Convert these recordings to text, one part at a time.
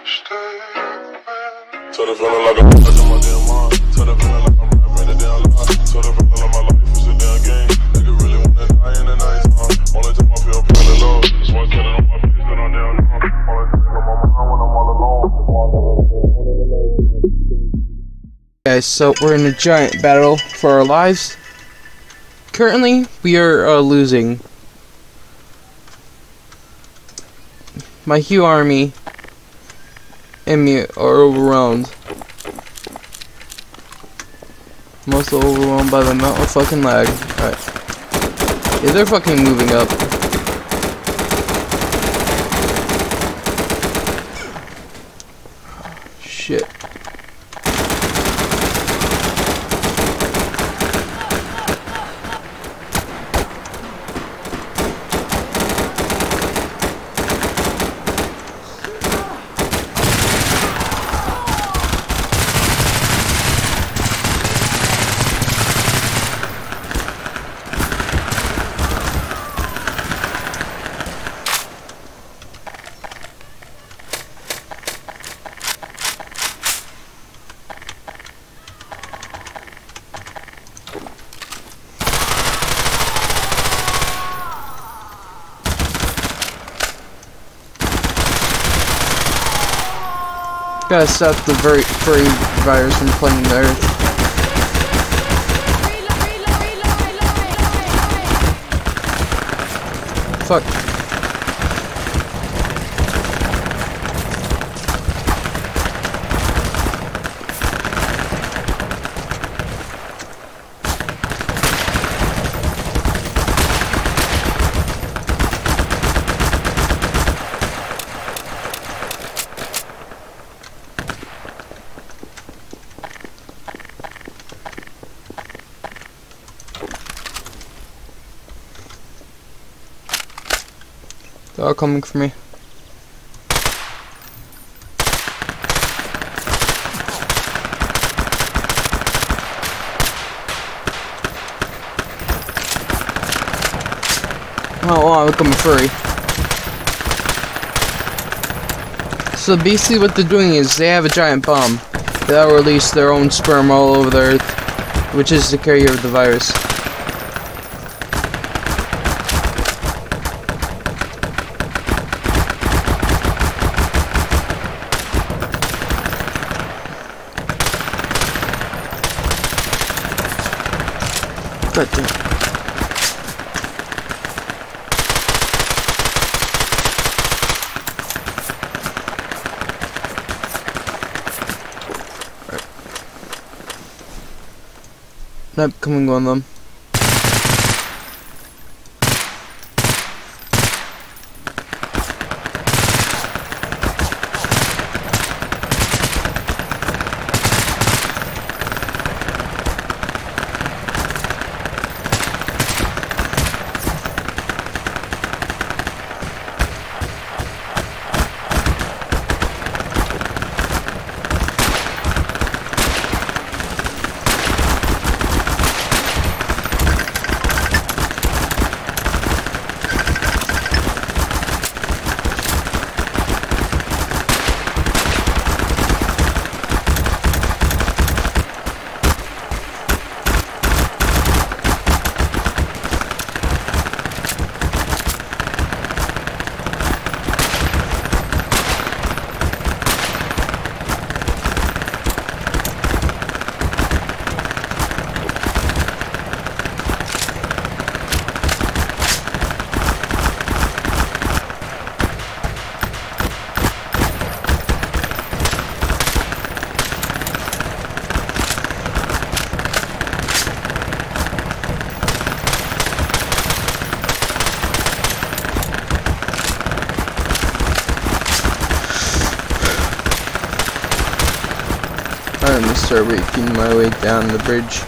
Told her feeling like I'm stuck in my damn mind. Told her feeling like I'm rapping a damn lie. Told her feeling like my life is a damn game. Nigga really wanna die in the night time. Only time I feel feeling low. That's why I tell it on my face that I'm down low. Only time on my mind when I'm all alone. Guys, so we're in a giant battle for our lives. Currently, we are losing. My Hue army and me are overwhelmed. I'm also overwhelmed by the amount of fucking lag. Alright. Yeah, they're fucking moving up. Shit. Gotta stop the furry virus from playing the earth. Fuck. They're all coming for me. Oh, I'm becoming furry. So basically what they're doing is they have a giant bomb that'll release their own sperm all over the earth, which is the carrier of the virus. God damn. Right. Not coming on them. I'm gonna start making my way down the bridge.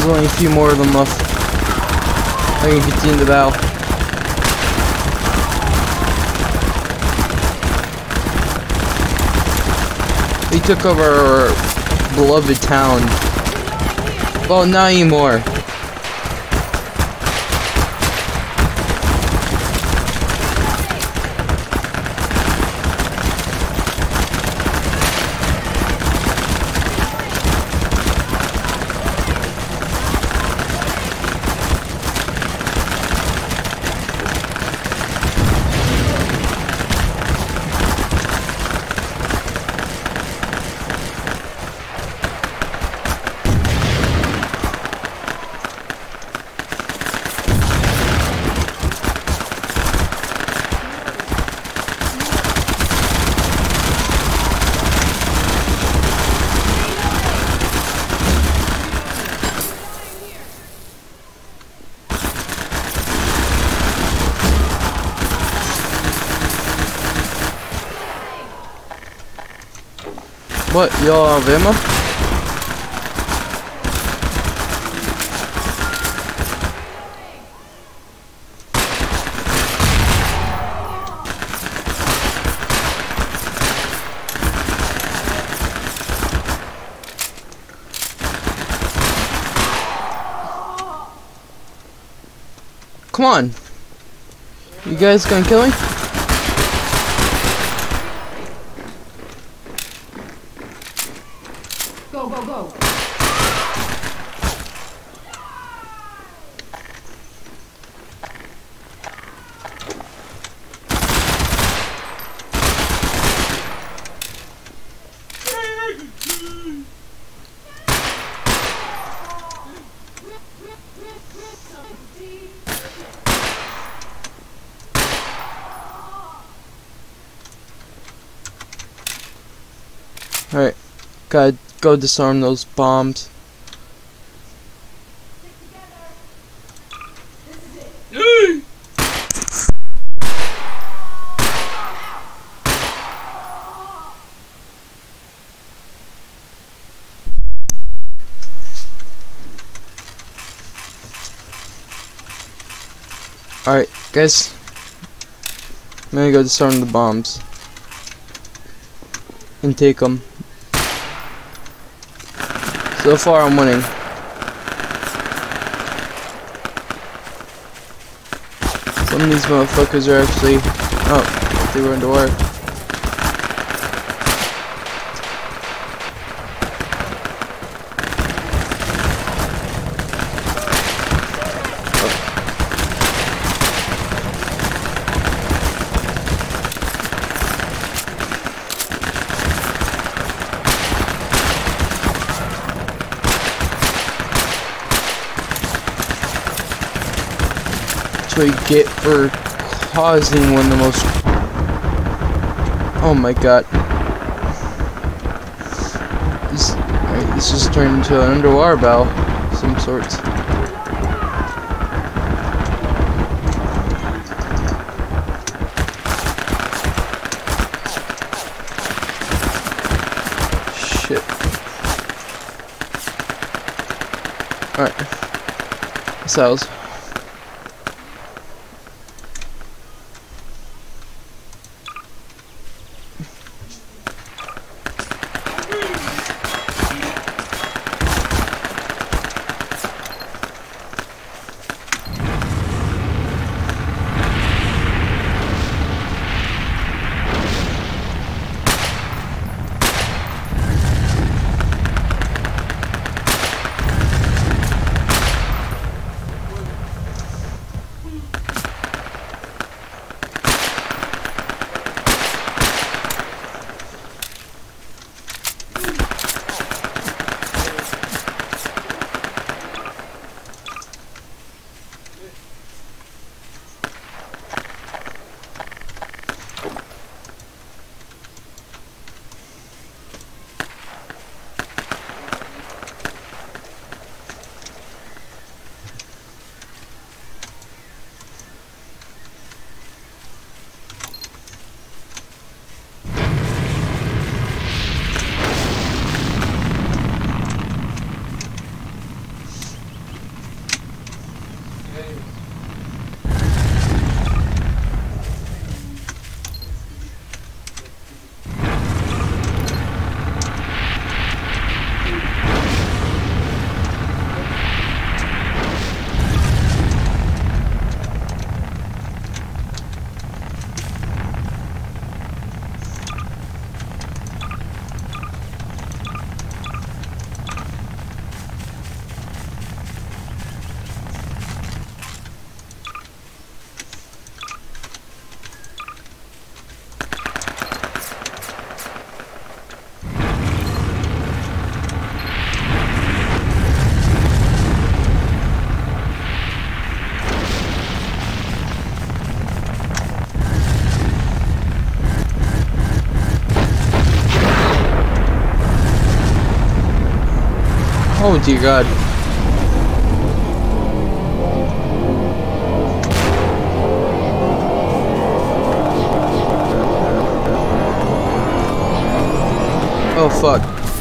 There's only a few more of them left. I can continue the battle. They took over our beloved town. Well, not anymore. What, y'all have ammo? Come on. You guys gonna kill me? Go, go, go. Alright, gotta go disarm those bombs. Alright, guys. I'm gonna go disarm the bombs. And take them. So far, I'm winning. Some of these motherfuckers are actually... Oh, they were underwater. That's what you get for causing one of the most... Oh my god. This just turned into an underwater battle of some sorts. Shit. Alright. Cells. Oh dear God. Oh fuck.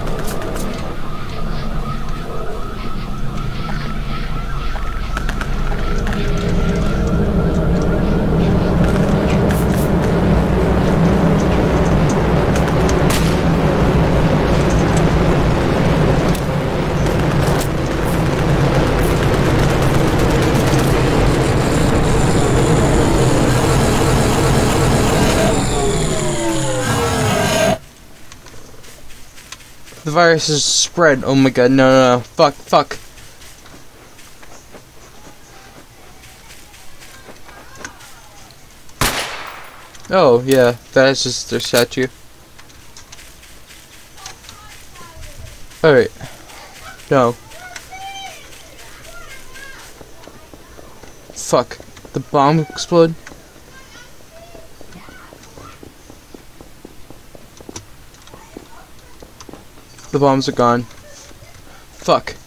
The virus is spread. Oh my God, no, no, no. Fuck, fuck. Oh, yeah, that is just their statue. Alright. No. Fuck. The bomb explode? The bombs are gone. Fuck.